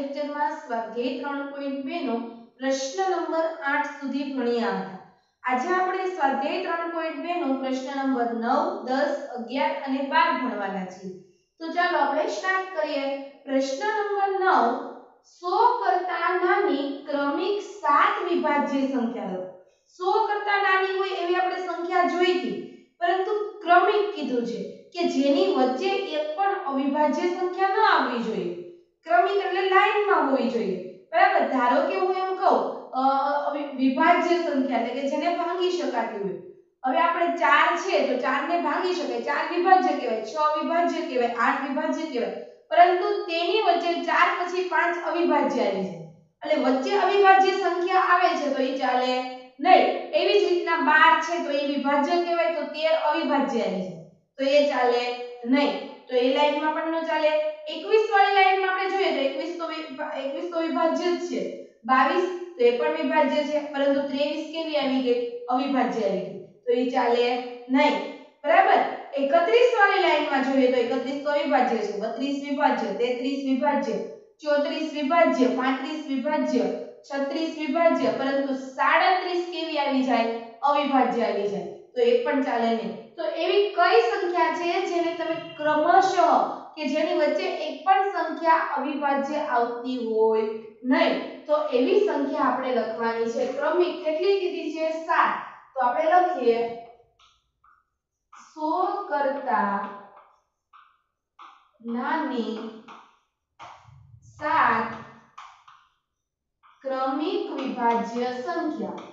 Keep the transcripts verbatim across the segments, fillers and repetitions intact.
લેક્ચરમાં સ્વાધ્યાય ત્રણ પોઈન્ટ બે નો પ્રશ્ન નંબર આઠ સુધી ભણ્યા હતા. આજે આપણે સ્વાધ્યાય ત્રણ પોઈન્ટ બે નો પ્રશ્ન નંબર નવ, દસ, અગિયાર અને બાર ભણવાના છીએ. તો ચાલો આપણે સ્ટાર્ટ કરીએ. પ્રશ્ન નંબર નવ, સો કરતા નાની ક્રમિક સાત વિભાજ્ય સંખ્યા લખો. સો કરતા નાની હોય એવી આપણે સંખ્યા જોઈ હતી, પરંતુ ક્રમિક કીધું છે કે જેની વચ્ચે એક પણ અવિભાજ્ય સંખ્યા ન આવવી જોઈએ. ક્રમિક એટલે લાઈનમાં હોવી જોઈએ, બરાબર. ધારો કે હું એમ કહું વિભાજ્ય સંખ્યા એટલે કે જેને ભાંગી શકાતી હોય. હવે આપણે ચાર છે તો ચાર ને ભાંગી શકાય, ચાર વિભાજ્ય કહેવાય, છ વિભાજ્ય કહેવાય, આઠ વિભાજ્ય કહેવાય, પરંતુ તેની વચ્ચે ચાર પછી પાંચ અવિભાજ્ય આવી છે એટલે વચ્ચે અવિભાજ્ય સંખ્યા આવે છે તો એ ચાલે નહીં. એવી જ રીતના બાર છે તો એ વિભાજ્ય કહેવાય, તો તેર અવિભાજ્ય આવી છે તો એ ચાલે નહીં, તો એ લાઈનમાં પણ ન ચાલે. એકવીસ વાળી લાઈનમાં આપણે જોઈએ તો એકવીસ તો એકવીસ તો વિભાજ્ય જ છે, બાવીસ તો એ પણ વિભાજ્ય છે, પરંતુ ત્રેવીસ કેવી આવી ગઈ? અવિભાજ્ય આવી ગઈ, તો એ ચાલે નહીં, બરાબર. એકત્રીસ વાળી લાઈનમાં જોઈએ તો એકત્રીસ તો અવિભાજ્ય છે, બત્રીસ વિભાજ્ય, તેત્રીસ વિભાજ્ય, ચોત્રીસ વિભાજ્ય, પાંત્રીસ વિભાજ્ય, છત્રીસ વિભાજ્ય, પરંતુ સાડત્રીસ કેવી આવી જાય? અવિભાજ્ય આવી જાય, તો એ પણ ચાલે નહીં. તો એવી કઈ સંખ્યા છે જેને તમે ક્રમશઃ કે જેની વચ્ચે એક પણ સંખ્યા અવિભાજ્ય આવતી હોય નહીં? તો એવી સંખ્યા આપણે લખવાની છે ક્રમિક. કેટલી કીધી છે? સાત. તો આપણે લખીએ સો કરતા નાની સાત ક્રમિક વિભાજ્ય સંખ્યા.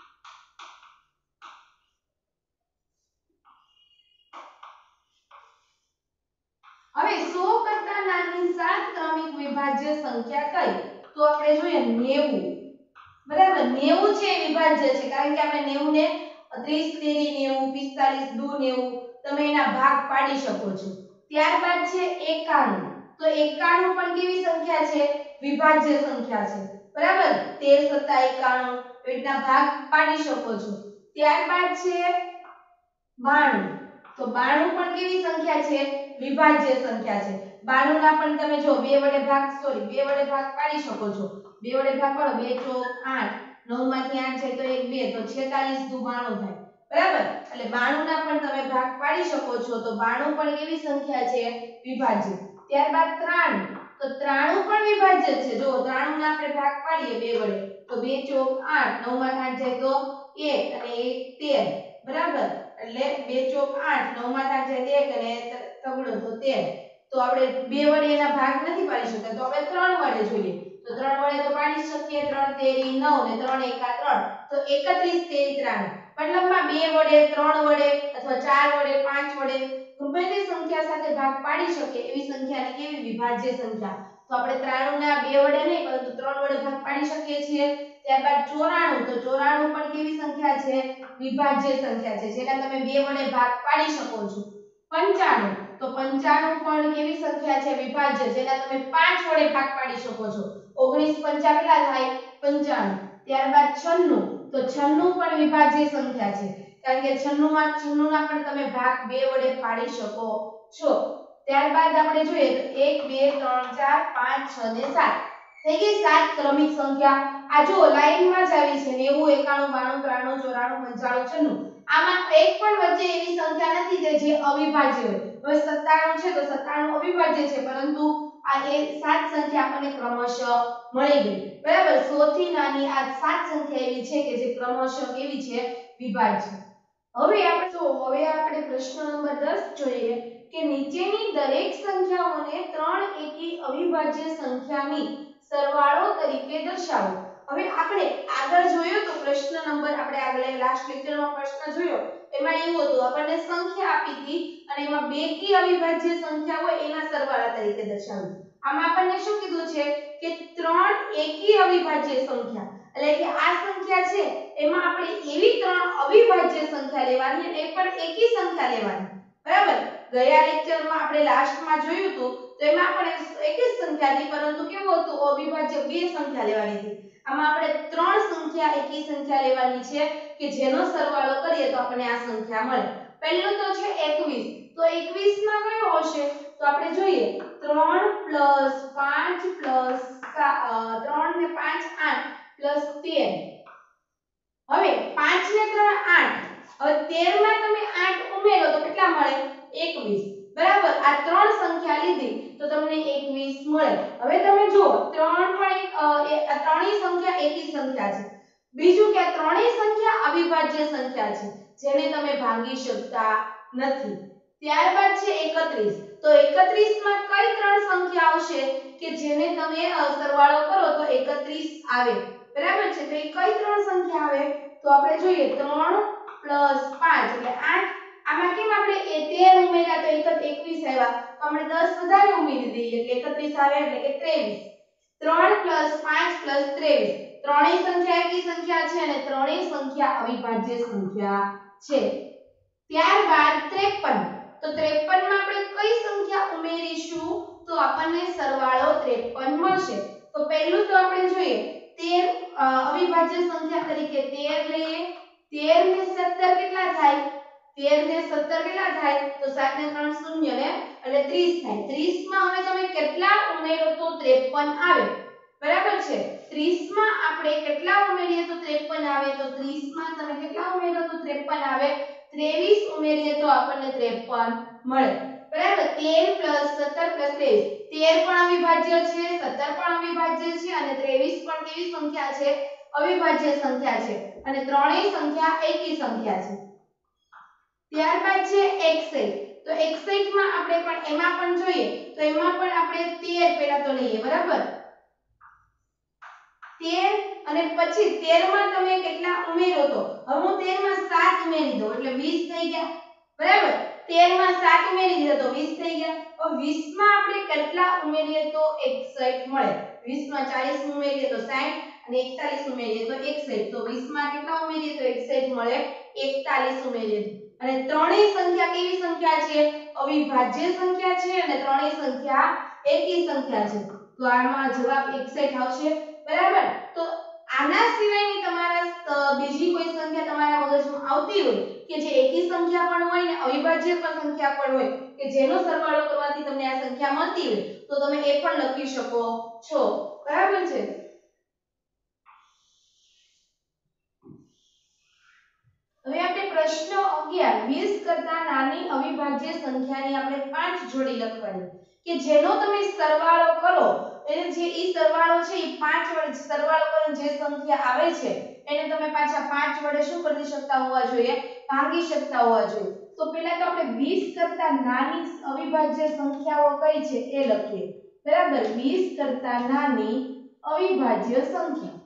હવે સો કરતા નાની સાત ક્રમિક વિભાજ્ય સંખ્યા કઈ? તો આપણે જોઈએ નેવું, બરાબર. નેવું છે વિભાજ્ય છે, કારણ કે આપણે નેવું ને ત્રીસ તેરી નેવું, પિસ્તાલીસ દુ નેવું, તમે એના ભાગ પાડી શકો છો. ત્યારબાદ છે એકાણું, તો એકાણું પણ કેવી સંખ્યા છે? વિભાજ્ય સંખ્યા છે, બરાબર. તેર સત્તા એકાણું, એના ભાગ પાડી શકો છો. ત્યારબાદ છે બાણું, તો બાણું પણ કેવી સંખ્યા છે? વિભાજ્ય સંખ્યા છે. બાણું ના પણ તમે જો બે વડે ભાગ સોરી બે વડે ભાગ પાડી શકો છો. બે વડે ભાગ પાડો, બે ચોક આઠ, નવ માંથી આઠ જાય તો એક બે, તો છેતાલીસ દુ બાણું થાય, બરાબર. એટલે બાણું ના પણ તમે ભાગ પાડી શકો છો, તો બાણું પણ કેવી સંખ્યા છે? વિભાજ્ય. ત્યારબાદ ત્રાણું, તો ત્રાણું પણ વિભાજ્ય છે. જો ત્રાણું ના આપણે ભાગ પાડીએ બે વડે, તો બે ચોક આઠ, નવ માંથી આઠ જાય તો એક અને એક તેર, બરાબર. એટલે બે ચોક આઠ, નવ માંથી આઠ જાય એક અને તગડો તો તેર. તો આપણે બે વડે એના ભાગ નથી પાડી શકતા, તો આપણે ત્રણ વડે જોઈએ. તો ત્રણ વડે તો પાડી શકીએ. ત્રણ તેરી નવ ને ત્રણ એકા ત્રણ, તો એકત્રીસ તેરી ત્રાણું. મતલબમાં બે વડે, ત્રણ વડે અથવા ચાર વડે, પાંચ વડે ગમે તે સંખ્યા સાથે ભાગ પાડી શકે એવી સંખ્યાને કેવી? વિભાજ્ય સંખ્યા. તો આપણે ત્રાણું ના બે વડે નહીં પરંતુ ત્રણ વડે ભાગ પાડી શકીએ છીએ. ત્યારબાદ ચોરાણું, તો ચોરાણું પણ કેવી સંખ્યા છે? વિભાજ્ય સંખ્યા છે, જેને તમે બે વડે ભાગ પાડી શકો છો. પંચાણું, તો પંચાણું પણ કેવી સંખ્યા છે? વિભાજ્ય, જેને તમે પાંચ વડે ભાગ પાડી શકો છો. ઓગણીસ પંચા કેટલા થાય? પંચાણું. ત્યારબાદ છન્નું, તો છન્નું પણ વિભાજ્ય સંખ્યા છે, કારણ કે છન્નું માં છન્નું ના પણ તમે ભાગ બે વડે પાડી શકો છો. ત્યારબાદ આપણે જોઈએ તો એક બે ત્રણ ચાર પાંચ છ ને સાત થઈ ગઈ સાત ક્રમિક સંખ્યા. આ જો લાઈનમાં જ આવી છે નેવું, એકાણું, બાણું, ત્રાણું, ચોરાણું, પંચાણું, છન્નું. આમાં એક પણ વચ્ચે એવી સંખ્યા નથી કે જે અવિભાજ્ય હોય. હવે સત્તાણું છે તો સત્તાણું અવિભાજ્ય છે, પરંતુ આ એ સાત સંખ્યા આપણને ક્રમશઃ મળી ગઈ, બરાબર. સો થી નાની આ સાત સંખ્યા એવી છે કે જે ક્રમશઃ કેવી છે? વિભાજ્ય. હવે આપણે તો હવે આપણે પ્રશ્ન નંબર દસ જોઈએ કે નીચેની દરેક સંખ્યાઓને ત્રણ એકી અવિભાજ્ય સંખ્યાની સરવાળો તરીકે દર્શાવો. હવે આપણે આગળ જોયો તો પ્રશ્ન નંબર આપણે આગળ લાસ્ટ લેક્ચરમાં પ્રશ્ન જોયો, એમાં એવું હતું આપણને સંખ્યા આપી હતી અને એમાં બેકી અવિભાજ્ય સંખ્યા હોય એના સરવાળા તરીકે દર્શાવ્યું. આમાં આપણને શું કીધું છે કે ત્રણ એકી અવિભાજ્ય સંખ્યા, એટલે કે આ સંખ્યા છે એમાં આપણે એવી ત્રણ અવિભાજ્ય સંખ્યા લેવાની અને એ પણ એકી સંખ્યા લેવાની, બરાબર. ગયા લેક્ચરમાં આપણે લાસ્ટમાં જોયું હતું તો એમાં આપણે એક જ સંખ્યા હતી, પરંતુ કેવું હતું? અવિભાજ્ય બે સંખ્યા લેવાની હતી. આમાં આપણે ત્રણ સંખ્યા એકી સંખ્યા લેવાની છે કે જેનો સરવાળો કરીએ તો આપણને આ સંખ્યા મળે. પહેલું તો છે એકવીસ, તો એકવીસ માં કયો હશે? તો આપણે જોઈએ ત્રણ પ્લસ પાંચ પ્લસ સાત ત્રણ ને પાંચ આઠ પ્લસ તેર. હવે પાંચ ને ત્રણ આઠ. હવે તેર માં તમે આઠ ઉમેરો તો કેટલા મળે? એકવીસ. બરાબર. આ ત્રણ સંખ્યા લીધી તો તમને એકવીસ મળે. હવે તમે જુઓ ત્રણ પણ એક આ ત્રણેય સંખ્યા એકી સંખ્યા છે. બીજું કે આ ત્રણેય સંખ્યા અવિભાજ્ય સંખ્યા છે જેને તમે ભાંગી શકતા નથી. ત્યારબાદ છે એકત્રીસ. તો એકત્રીસ માં કઈ ત્રણ સંખ્યા આવશે કે જેને તમે સરવાળો કરો તો એકત્રીસ આવે? બરાબર છે. તો એ કઈ ત્રણ સંખ્યા આવે? તો આપણે જોઈએ ત્રણ પ્લસ પાંચ એટલે આઠ. આમાં કેમ આપણે તેર ઉમેર્યા તો એકવીસ આવ્યા, તો આપણે દસ વધારે ઉમેરી દઈએ એટલે એકત્રીસ આવે એટલે કે ત્રેવીસ. ત્રણ પ્લસ પાંચ પ્લસ ત્રેવીસ. ત્રણેય સંખ્યા એકી સંખ્યા છે અને ત્રણેય સંખ્યા અવિભાજ્ય સંખ્યા છે. ત્યારબાદ ત્રેપન. તો ત્રેપન માં આપણે કઈ સંખ્યા ઉમેરીશું તો આપણને સરવાળો ત્રેપન મળશે. તો પહેલું તો આપણે જોઈએ તેર અવિભાજ્ય સંખ્યા તરીકે તેર લઈએ. તેર ને સત્તર કેટલા થાય? તેર ને સત્તર કેટલા થાય? તો સાત ને ત્રણ શૂન્ય ને એટલે ત્રીસ થાય. ત્રીસ માં હવે તમે કેટલા ઉમેરો તો ત્રેપન આવે? બરાબર છે. ત્રીસ માં આપણે કેટલા ઉમેરીએ તો ત્રેપન આવે? તો ત્રીસ માં તમે કેટલા ઉમેરો તો ત્રેપન આવે? ત્રેવીસ ઉમેરીએ તો આપણને ત્રેપન મળે. બરાબર. તેર પ્લસ સત્તર પ્લસ ત્રેવીસ. તેર પણ અવિભાજ્ય છે, સત્તર પણ અવિભાજ્ય છે અને ત્રેવીસ પણ કેવી સંખ્યા છે? અવિભાજ્ય સંખ્યા છે અને ત્રણેય સંખ્યા એકી સંખ્યા છે. ત્યારબાદ છે એકસઠ. તો એકસઠ માં આપણે પણ એમાં પણ જોઈએ તો એમાં પણ આપણે તેર પહેલા તો લઈએ. બરાબર. તેર અને પછી તેર માં તમે કેટલા ઉમેરો તો? હવે હું તેર માં સાત ઉમેરી દઉં એટલે વીસ થઈ ગયા. બરાબર. તેર માં સાત ઉમેરી દીધા તો વીસ થઈ ગયા. હવે વીસ માં આપણે કેટલા ઉમેરીએ તો એકસઠ મળે? વીસ માં ચાલીસ ઉમેરીએ તો સાઠ અને એકતાલીસ ઉમેરીએ તો એકસઠ. તો વીસ માં કેટલા ઉમેરીએ તો એકસઠ મળે? એકતાલીસ ઉમેરીએ. અને ત્રણેય સંખ્યા કેવી સંખ્યા છે? અવિભાજ્ય સંખ્યા છે અને ત્રણેય સંખ્યા એકી સંખ્યા છે. તો આમાં જવાબ એકસઠ આવશે. બરાબર. તો આના સિવાયની તમારા બીજી કોઈ સંખ્યા તમારા મગજમાં આવતી હોય કે જે એકી સંખ્યા પણ હોય ને અવિભાજ્ય પણ સંખ્યા પણ હોય કે જેનો સરવાળો કરવાથી તમને આ સંખ્યા મળતી હોય તો તમે એ પણ લખી શકો છો. બરાબર છે. હવે આપણે પ્રશ્ન અગિયાર વીસ કરતા નાની અવિભાજ્ય સંખ્યાની આપણે પાંચ જોડી લખવાની કે જેનો તમે સરવાળો કરો એટલે જે ઈ સરવાળો છે ઈ પાંચ વડે સરવાળો કરો જે સંખ્યા આવે છે એને તમે પાછા પાંચ વડે શું કરી શકતા હોવા જોઈએ? ભાગી શકતા હોવા જોઈએ. તો પહેલા તો આપણે વીસ કરતા નાની અવિભાજ્ય સંખ્યાઓ કઈ છે એ લખીએ. બરાબર. વીસ કરતા નાની અવિભાજ્ય સંખ્યા.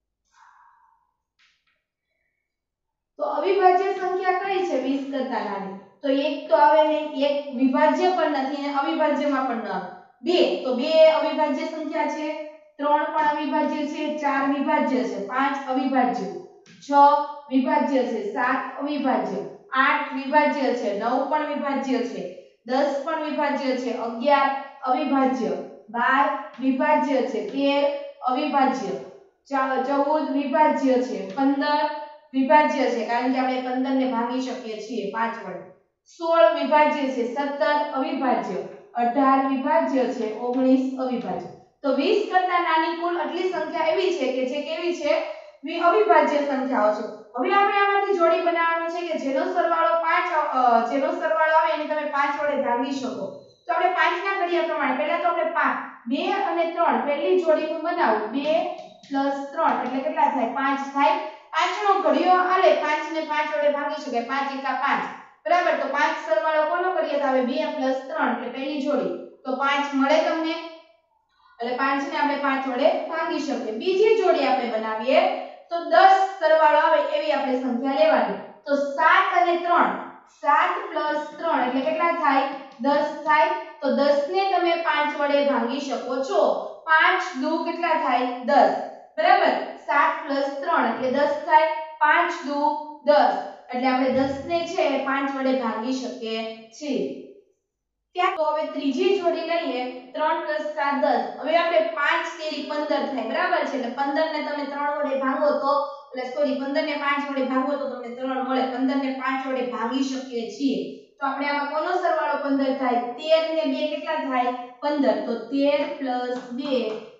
તો અવિભાજ્ય સંખ્યા કઈ છે વીસ કરતા નાની? તો એક તો આવે ને એક વિભાજ્ય પણ નથી અને અવિભાજ્યમાં પણ ન આવે. બે તો બે અવિભાજ્ય સંખ્યા છે. ત્રણ પણ અવિભાજ્ય છે. ચાર વિભાજ્ય છે. પાંચ અવિભાજ્ય. છ વિભાજ્ય છે. સાત અવિભાજ્ય. આઠ વિભાજ્ય છે. નવ પણ વિભાજ્ય છે. દસ પણ વિભાજ્ય છે. અગિયાર અવિભાજ્ય. બાર વિભાજ્ય છે. તેર અવિભાજ્ય. ચૌદ વિભાજ્ય છે. પંદર વિભાજ્ય છે કારણ કે આપણે પંદર ને ભાગી શકીએ છીએ પાંચ વડે. સોળ વિભાજ્ય છે. સત્તર અવિભાજ્ય. અઢાર વિભાજ્ય છે. ઓગણીસ અવિભાજ્ય. તો વીસ કરતા નાની કુલ આટલી સંખ્યા એવી છે કે જે કેવી છે? અવિભાજ્ય સંખ્યાઓ છે. હવે આપણે આમાંથી જોડી બનાવવાનું છે કે જેનો સરવાળો પાંચ જેનો સરવાળો આવે એને તમે પાંચ વડે ભાગી શકો. તો આપણે પાંચ ના ઘડિયા પ્રમાણે પહેલા તો આપણે પાંચ બે અને ત્રણ પહેલી જોડી હું બનાવું. બે પ્લસ ત્રણ એટલે કેટલા થાય? પાંચ થાય. પાંચ નો ઘડિયો આલે પાંચ ને પાંચ વડે ભાગી શકાય. પાંચ એકા પાંચ. બરાબર. તો પાંચ સરવાળો કોનો કરીએ તો આવે બે પ્લસ ત્રણ એટલે પહેલી જોડી. તો પાંચ મળે તમને એટલે પાંચ ને આપણે પાંચ વડે ભાગી શકીએ. બીજી જોડી આપણે બનાવીએ તો દસ સરવાળો આવે એવી આપણે સંખ્યા લેવાની. તો સાત અને ત્રણ. સાત પ્લસ ત્રણ એટલે કેટલા થાય? દસ થાય. તો દસ ને તમે પાંચ વડે ભાગી શકો છો. પાંચ દુ કેટલા થાય? દસ. બરાબર. સાત પ્લસ ત્રણ એટલે દસ થાય. પાંચ દુ દસ એટલે આપણે દસ ને છે પાંચ વડે ભાગી શકીએ છીએ. ત્યાં તો હવે ત્રીજી જોડી લઈએ. ત્રણ પ્લસ સાત દસ. હવે આપણે પાંચ તેરી પંદર થાય. બરાબર છે. એટલે પંદર ને તમે ત્રણ વડે ભાગો તો એટલે સોરી પંદર ને પાંચ વડે ભાગો તો તમને ત્રણ મળે. પંદર ને પાંચ વડે ભાગી શકીએ છીએ. તો આપણે આમાં કોનો સરવાળો પંદર થાય? તેર ને બે કેટલા થાય? પંદર. તો તેર પ્લસ બે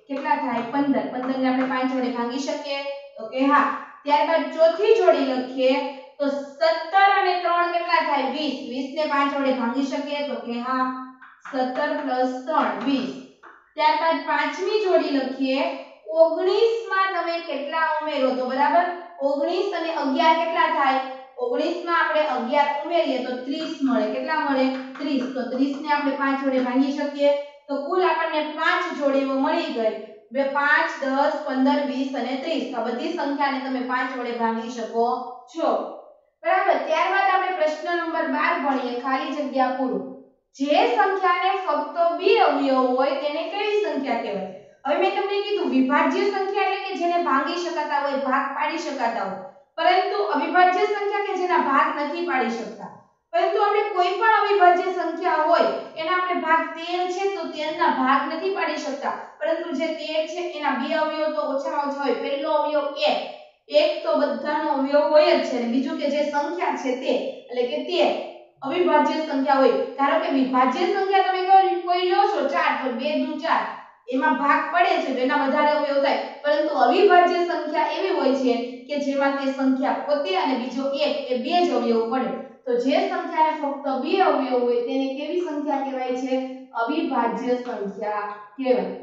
કેટલા થાય પંદર પંદર ને આપણે પાંચ વડે ભાગી શકીએ તો કે હા ત્યારબાદ ચોથી જોડી લખીએ તો સત્તર અને ત્રણ કેટલા થાય વીસ વીસ ને પાંચ વડે ભાગી શકીએ તો કે હા સત્તર પ્લસ ત્રણ વીસ ત્યારબાદ પાંચમી જોડી લખીએ ઓગણીસ માં તમે કેટલા ઉમેરો તો બરાબર ઓગણીસ અને અગિયાર કેટલા થાય ઓગણીસ માં આપણે અગિયાર ઉમેરીએ તો ત્રીસ મળે કેટલા મળે ત્રીસ તો ત્રીસ ને આપણે પાંચ વડે ભાગી શકીએ તો કુલ આપણને પાંચ જોડીઓ મળી ગઈ બે પાંચ દસ પંદર વીસ અને ત્રીસ આ બધી સંખ્યાને તમે પાંચ વડે ભાગી શકો છો બરાબર ત્યારબાદ આપણે પ્રશ્ન નંબર બાર ભણીએ ખાલી જગ્યા પૂરું જે સંખ્યાને ફક્ત બે અવયવ હોય તેને કેવી સંખ્યા કહેવાય હવે મેં તમને કીધું વિભાજ્ય સંખ્યા એટલે કે જેને ભાગી શકાતા હોય ભાગ પાડી શકાતા હોય પરંતુ અવિભાજ્ય સંખ્યા કે જેના ભાગ નથી પાડી શકતા પરંતુ આપણે કોઈ પણ અવિભાજ્ય સંખ્યા હોય એના આપણે ભાગ તેર છે તો તેર ના ભાગ નથી પાડી શકતા પરંતુ જે તેર છે એના બે અવયવ તો ઓછામાં ઓછા હોય પહેલો અવયવ એક એક તો બધાનો અવયવ હોય જ છે અને બીજું કે જે સંખ્યા છે તે એટલે કે તેર અવિભાજ્ય સંખ્યા હોય ધારો કે વિભાજ્ય સંખ્યા તમે કોઈ લો છો ચાર તો બે દુ ચાર એમાં ભાગ પડે છે તો એના વધારે અવયવ થાય પરંતુ અવિભાજ્ય સંખ્યા એવી હોય છે કે જેમાં તે સંખ્યા પોતે અને બીજો એક એ બે જ અવયવ પડે તો જે સંખ્યાને ફક્ત બે અવયવ હોય તેને કેવી સંખ્યા કહેવાય છે અવિભાજ્ય સંખ્યા કહેવાય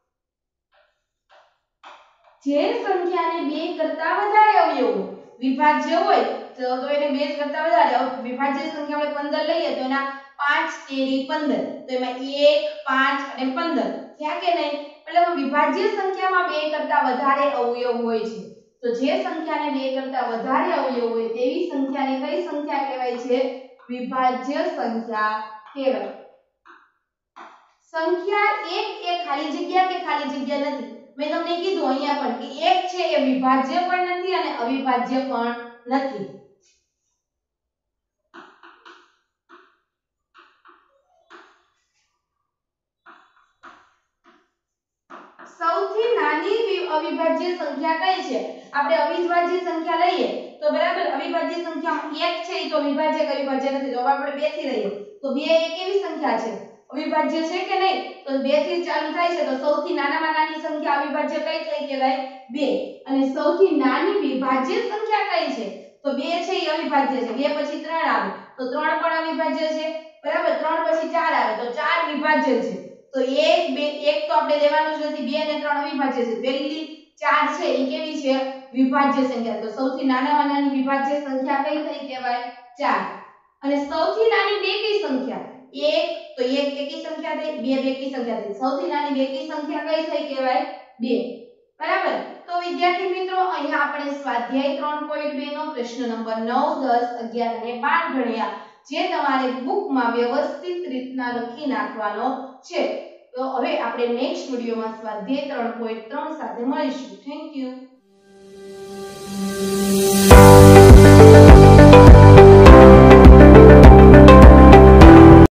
જે સંખ્યાને બે કરતા વધારે અવયવ હોય વિભાજ્ય હોય તો તો એને બે કરતા વધારે વિભાજ્ય સંખ્યા આપણે પંદર લઈએ તો એના પાંચ તેરી પંદર તો એમાં એક પાંચ અને પંદર થયા કે નહીં એટલે વિભાજ્ય સંખ્યામાં બે કરતા વધારે અવયવ હોય છે તો જે સંખ્યાને બે કરતા વધારે અવયવ હોય તેવી સંખ્યાને કઈ સંખ્યા કહેવાય છે વિભાજ્ય સંખ્યા કહેવાય સંખ્યા એક એ ખાલી જગ્યા કે ખાલી જગ્યા નથી મેં તમને કીધું અહીંયા પણ કે એક છે એ વિભાજ્ય પણ નથી અને અવિભાજ્ય પણ નથી સૌથી નાની અવિભાજ્ય સંખ્યા કઈ છે આપણે અવિભાજ્ય સંખ્યા લઈએ તો બરાબર અવિભાજ્ય સંખ્યામાં એક છે એ તો વિભાજ્ય અવિભાજ્ય નથી તો આપણે બે થી લઈએ તો બે એ કેવી સંખ્યા છે અવિભાજ્ય છે કે નહીં તો બે થી ચાલુ થાય છે તો સૌથી નાનામાં નાની સંખ્યા અવિભાજ્ય કઈ થઈ કહેવાય બે અને સૌથી નાની વિભાજ્ય સંખ્યા કઈ છે તો બે છે એ અવિભાજ્ય છે બે પછી ત્રણ આવે તો ત્રણ પણ અવિભાજ્ય છે બરાબર ત્રણ પછી ચાર આવે તો ચાર વિભાજ્ય છે તો એક બે એક તો આપણે લેવાનું જ નથી બે અને ત્રણ અવિભાજ્ય છે પહેલી ચાર છે એ કેવી છે વિભાજ્ય સંખ્યા તો સૌથી નાનામાં નાની વિભાજ્ય સંખ્યા કઈ થઈ કહેવાય ચાર અને સૌથી નાની બેકી સંખ્યા એક તો એક એકી સંખ્યા થઈ બે બેકી સંખ્યા થઈ સૌથી નાની બેકી સંખ્યા કઈ થઈ કહેવાય બે બરાબર તો વિદ્યાર્થી મિત્રો અહીંયા આપણે સ્વાધ્યાય ત્રણ પોઈન્ટ બે નો પ્રશ્ન નંબર નવ દસ અગિયાર અને બાર ગણ્યા જે તમારે બુકમાં વ્યવસ્થિત રીતના લખી નાખવાનો છે તો હવે આપણે નેક્સ્ટ વિડિયોમાં સ્વાધ્યાય ત્રણ પોઈન્ટ ત્રણ સાથે મળીશું થેન્ક યુ